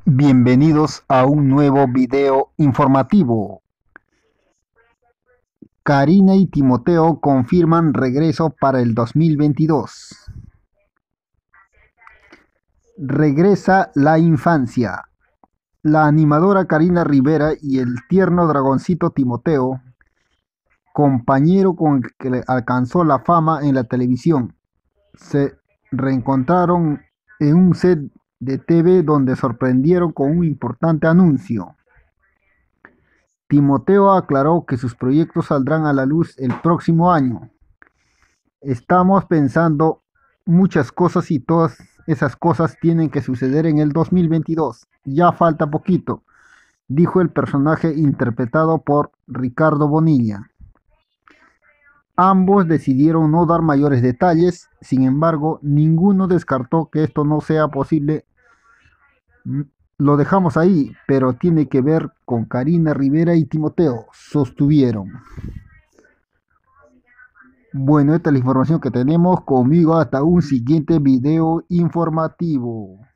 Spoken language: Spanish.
Bienvenidos a un nuevo video informativo. Karina y Timoteo confirman regreso para el 2022. Regresa la infancia. La animadora Karina Rivera y el tierno dragoncito Timoteo, compañero con el que alcanzó la fama en la televisión, se reencontraron en un set de TV donde sorprendieron con un importante anuncio. Timoteo aclaró que sus proyectos saldrán a la luz el próximo año. Estamos pensando muchas cosas y todas esas cosas tienen que suceder en el 2022. Ya falta poquito, dijo el personaje interpretado por Ricardo Bonilla. Ambos decidieron no dar mayores detalles, sin embargo, ninguno descartó que esto no sea posible. Lo dejamos ahí, pero tiene que ver con Karina Rivera y Timoteo, sostuvieron. Bueno, esta es la información que tenemos. Conmigo hasta un siguiente video informativo.